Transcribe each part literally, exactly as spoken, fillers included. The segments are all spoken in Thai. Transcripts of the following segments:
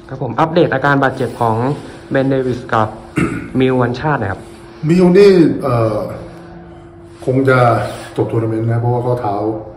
ครับผมอัปเดตอาการบาดเจ็บของเบนเดวิสกับมิลวันชาตินะครับมิลนี่เอ่อคงจะจบทัวร์นาเมนต์นะเพราะว่าข้อเท้า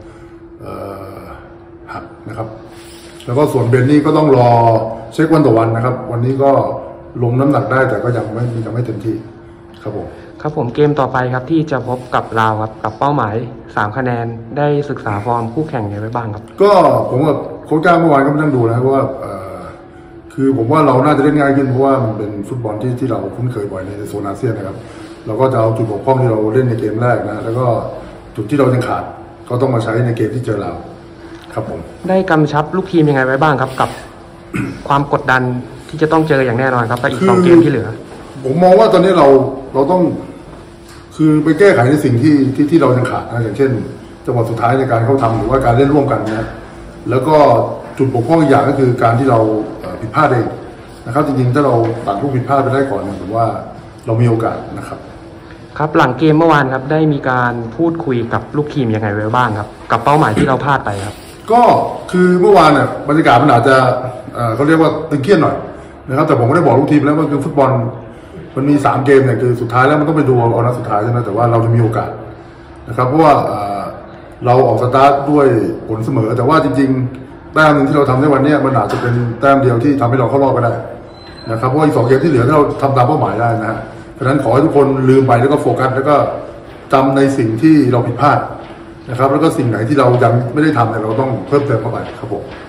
หักนะครับแล้วก็ส่วนเบนนี่ก็ต้องรอเช็ควันต่อวันนะครับวันนี้ก็ลงน้ำหนักได้แต่ก็ยังไม่ยังไม่เต็มที่ครับผมครับผมเกมต่อไปครับที่จะพบกับลาวครับกับเป้าหมายสามคะแนนได้ศึกษาฟอร์มคู่แข่งยังไงบ้างครับก็ผมกับโค้ชจ้างเมื่อวานก็ไม่ต้องดูนะเพราะว่าคือผมว่าเราน่าจะเล่นง่ายขึ้นเพราะว่ามันเป็นฟุตบอลที่ที่เราคุ้นเคยบ่อยในโซนอาเซียนนะครับเราก็จะเอาจุดบกพร่องที่เราเล่นในเกมแรกนะแล้วก็จุดที่เรายังขาดก็ต้องมาใช้ในเกมที่เจอเราครับผมได้กำชับลูกทีมยังไงไว้บ้างครับกับ ความกดดันที่จะต้องเจออย่างแน่นอนครับไปอีกสองเกมที่เหลือผมมองว่าตอนนี้เราเราต้องคือไปแก้ไขในสิ่งที่ที่ที่เรายังขาดนะอย่างเช่นจังหวะสุดท้ายในการเข้าทำหรือว่าการเล่นร่วมกันนะแล้วก็จุดบกพร่องอีกอย่างก็คือการที่เราผิดพลาดเองนะครับจริงๆถ้าเราตัดลูกผิดพลาดไปได้ก่อนผมว่าเรามีโอกาสนะครับครับหลังเกมเมื่อวานครับได้มีการพูดคุยกับลูกทีมยังไงไว้บ้างครับกับเป้าหมายที่เราพลาดไปครับก็คือเมื่อวานเนี่ยบรรยากาศมันอาจจะเขาเรียกว่าตึงเครียดหน่อยนะครับแต่ผมก็ได้บอกลูกทีมแล้วว่าคือฟุตบอลมันมีสามเกมเนี่ยคือสุดท้ายแล้วมันต้องไปดูเอานัดสุดท้ายใช่ไหมแต่ว่าเราจะมีโอกาสนะครับเพราะว่าเราออกสตาร์ทด้วยผลเสมอแต่ว่าจริงๆแต้มหนึ่งที่เราทำในวันนี้มันอาจจะเป็นแต้มเดียวที่ทำให้เราเข้ารอบก็ได้นะครับเพราะว่าอีกสองเกมที่เหลือเราทำตามเป้าหมายได้นะฮะเพราะฉะนั้นขอให้ทุกคนลืมไปแล้วก็โฟกัสแล้วก็จำในสิ่งที่เราผิดพลาดนะครับแล้วก็สิ่งไหนที่เรายังไม่ได้ทำเนี่ยเราต้องเพิ่มเติมเข้าไปครับผม